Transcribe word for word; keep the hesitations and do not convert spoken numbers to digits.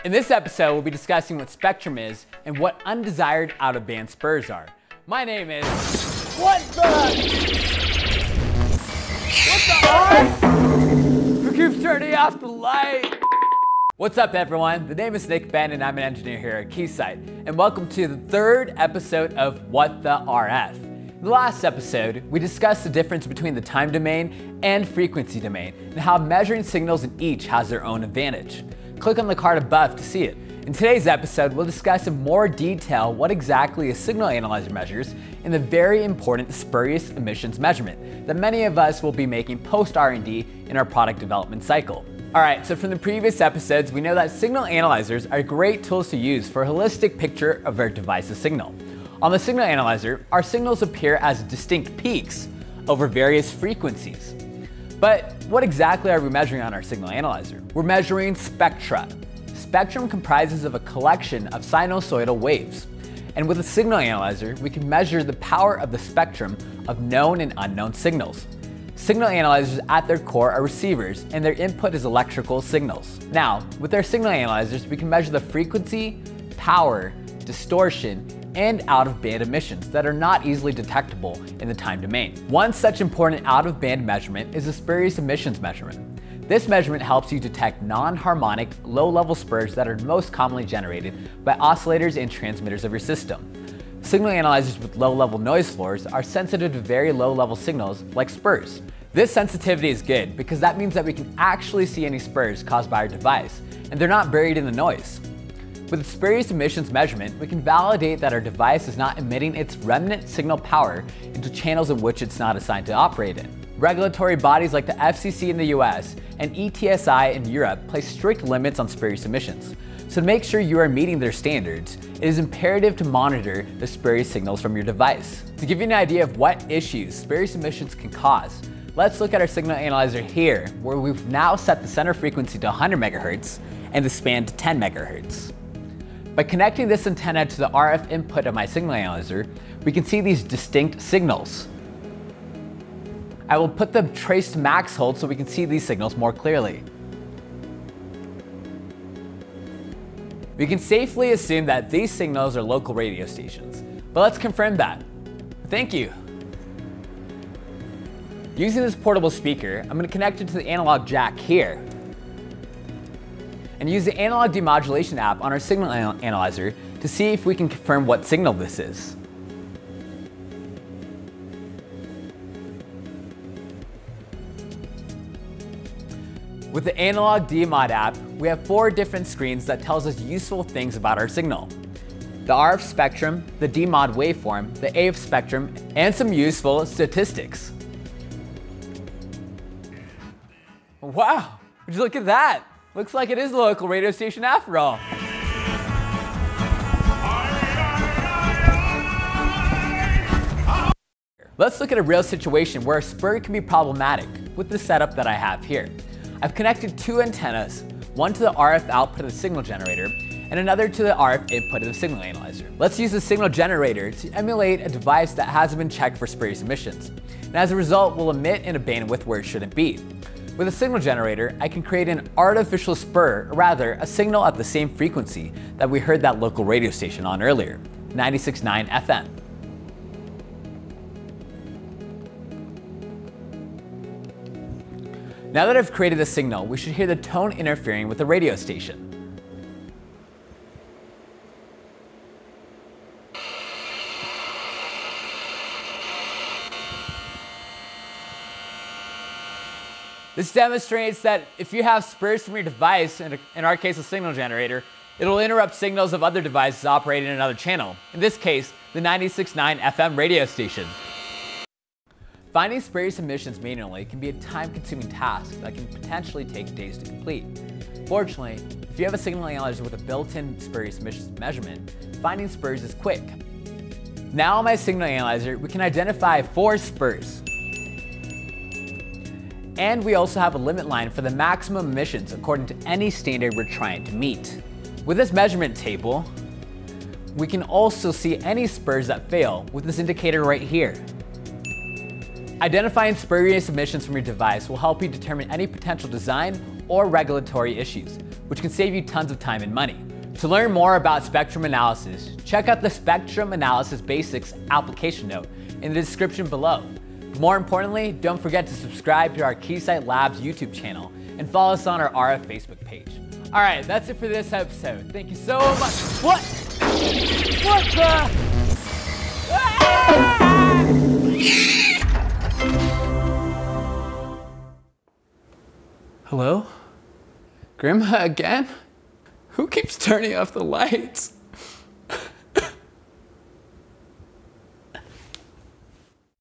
In this episode, we'll be discussing what spectrum is and what undesired out-of-band spurs are. My name is... What the... What the R? Who keeps turning off the light? What's up, everyone? The name is Nick Ben, and I'm an engineer here at Keysight. And welcome to the third episode of What the R F. In the last episode, we discussed the difference between the time domain and frequency domain, and how measuring signals in each has their own advantage. Click on the card above to see it. In today's episode, we'll discuss in more detail what exactly a signal analyzer measures in the very important spurious emissions measurement that many of us will be making post R and D in our product development cycle. Alright, so from the previous episodes, we know that signal analyzers are great tools to use for a holistic picture of our device's signal. On the signal analyzer, our signals appear as distinct peaks over various frequencies. But what exactly are we measuring on our signal analyzer? We're measuring spectra. Spectrum comprises of a collection of sinusoidal waves. And with a signal analyzer, we can measure the power of the spectrum of known and unknown signals. Signal analyzers at their core are receivers, and their input is electrical signals. Now, with our signal analyzers, we can measure the frequency, power, distortion, and out-of-band emissions that are not easily detectable in the time domain. One such important out-of-band measurement is the spurious emissions measurement. This measurement helps you detect non-harmonic, low-level spurs that are most commonly generated by oscillators and transmitters of your system. Signal analyzers with low-level noise floors are sensitive to very low-level signals like spurs. This sensitivity is good because that means that we can actually see any spurs caused by our device, and they're not buried in the noise. With the spurious emissions measurement, we can validate that our device is not emitting its remnant signal power into channels in which it's not assigned to operate in. Regulatory bodies like the F C C in the U S and E T S I in Europe place strict limits on spurious emissions. So to make sure you are meeting their standards, it is imperative to monitor the spurious signals from your device. To give you an idea of what issues spurious emissions can cause, let's look at our signal analyzer here, where we've now set the center frequency to one hundred megahertz and the span to ten megahertz. By connecting this antenna to the R F input of my signal analyzer, we can see these distinct signals. I will put the trace to max hold so we can see these signals more clearly. We can safely assume that these signals are local radio stations, but let's confirm that. Thank you. Using this portable speaker, I'm going to connect it to the analog jack here, and use the analog demodulation app on our signal anal analyzer to see if we can confirm what signal this is. With the analog demod app, we have four different screens that tells us useful things about our signal. The R F spectrum, the demod waveform, the A F spectrum, and some useful statistics. Wow, would you look at that? Looks like it is a local radio station after all. Let's look at a real situation where a spur can be problematic with the setup that I have here. I've connected two antennas, one to the R F output of the signal generator and another to the R F input of the signal analyzer. Let's use the signal generator to emulate a device that hasn't been checked for spurious emissions, and as a result will emit in a bandwidth where it shouldn't be. With a signal generator, I can create an artificial spur, or rather a signal at the same frequency that we heard that local radio station on earlier, ninety-six point nine F M. Now that I've created a signal, we should hear the tone interfering with the radio station. This demonstrates that if you have spurs from your device, in, a, in our case a signal generator, it'll interrupt signals of other devices operating in another channel, in this case the ninety-six point nine F M radio station. Finding spurious emissions manually can be a time-consuming task that can potentially take days to complete. Fortunately, if you have a signal analyzer with a built-in spurious emissions measurement, finding spurs is quick. Now on my signal analyzer, we can identify four spurs. And we also have a limit line for the maximum emissions according to any standard we're trying to meet. With this measurement table, we can also see any spurs that fail with this indicator right here. Identifying spurious emissions from your device will help you determine any potential design or regulatory issues. which can save you tons of time and money. To learn more about spectrum analysis, check out the Spectrum Analysis Basics application note in the description below. More importantly, don't forget to subscribe to our Keysight Labs YouTube channel and follow us on our R F Facebook page. All right, that's it for this episode. Thank you so much. What? What the? Ah! Hello? Grandma again? Who keeps turning off the lights?